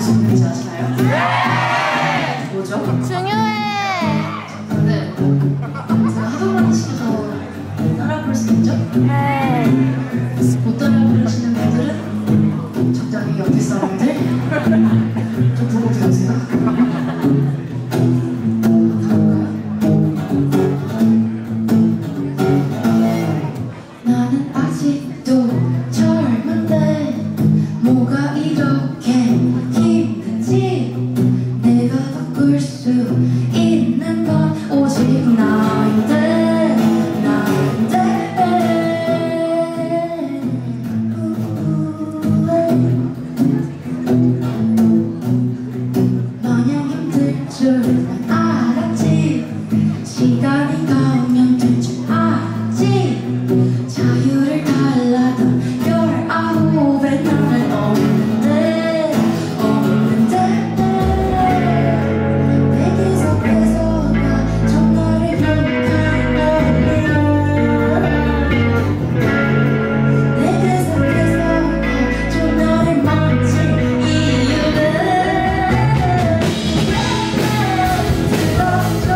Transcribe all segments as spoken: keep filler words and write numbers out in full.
무슨 노래인지 아시나요? 네! 뭐죠? 중요해! 네. 제가 하도 많이 시켜서 따라 부를 수 있죠? 네. 못 따라 부르시는 분들은 적당히 옆에 사람들 좀 보고 들으세요. 나는 아직도 젊은데 뭐가 이렇게 힘든지 내가 바꿀 수 있는 건 오직 나인데 나인데 마냥 힘들 줄 알았지 시간이 가면 될 줄 알았지 자유를 달라던 열아홉에 나는 없는데 없는데 내 기석에서가 전화를 기억하는 내 기석에서가 전화를 막지 이유는 들어줘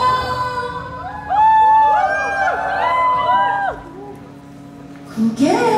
그게